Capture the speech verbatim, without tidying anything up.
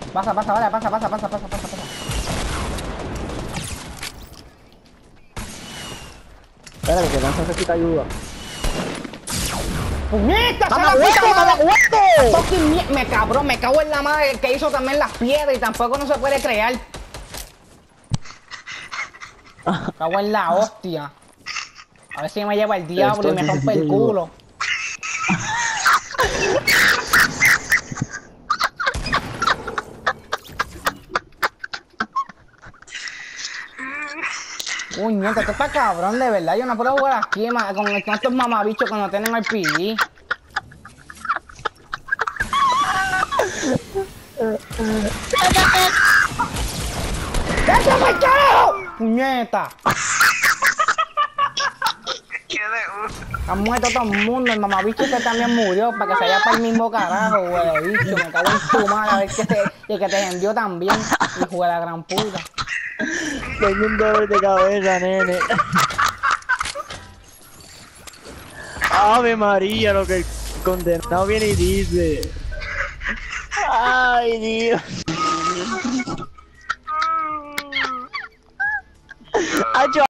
Pasa, pasa, vale, pasa, pasa, pasa, pasa, pasa, pasa. Espérate, que Lanza necesita ayuda. ¡Puñeta! ¡Mamá ¡Se la huevo, mamá pica! huevo! Fucking mie- Me cabrón, me cago en la madre que hizo también las piedras y tampoco no se puede crear. Me cago en la hostia. A ver si me lleva el diablo y me rompe el culo. Puñeta, esto está cabrón, de verdad. Yo no puedo jugar aquí ma- con, con estos mamabichos que no tienen R P G. ¡Déjame el carajo! ¡Puñeta! Ha muerto todo el mundo, el mamabicho este también murió para que se vaya para el mismo carajo, güey, bicho. Me cago en tu madre, a ver que te, y que te envió también, hijo de la gran puta. Tengo un dolor de cabeza, nene. Ave María, lo que el condenado viene y dice. Ay, Dios. Acho,